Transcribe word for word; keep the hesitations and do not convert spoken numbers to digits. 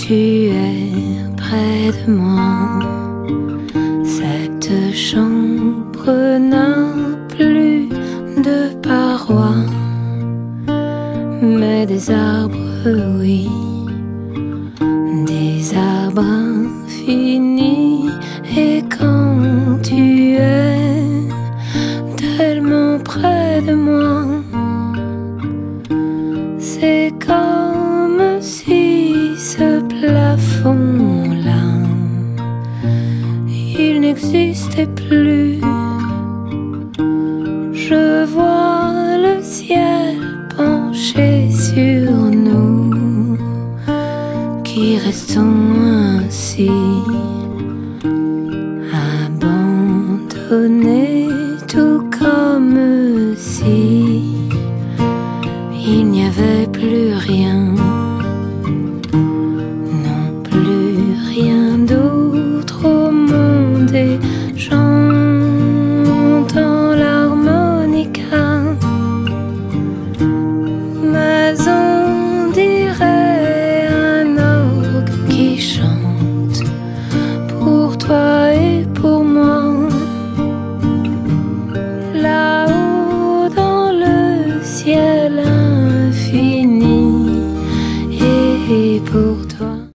tu es près de moi, cette chambre n'a plus de parois, mais des arbres, oui, des arbres infinis. Et quand tu es tellement près de moi, c'est comme si ce plafond-là, il n'existait plus. Je vois le ciel penché sur nous, qui restons ainsi, abandonnés, tout comme si